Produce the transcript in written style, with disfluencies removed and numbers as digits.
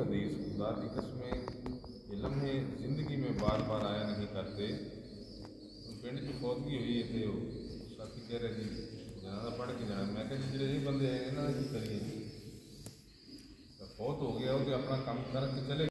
हदीस खुदा की कसमें ये लम्हे ज़िंदगी में बार बार आया नहीं करते। पिंड च फौतगी हुई है तो साथी कह रहे जी जनाजा पढ़ के जाना। मैं कहा जी जो बंदे आए इन्होंने की करिए जी, फौत हो गया वो तो अपना काम करके चले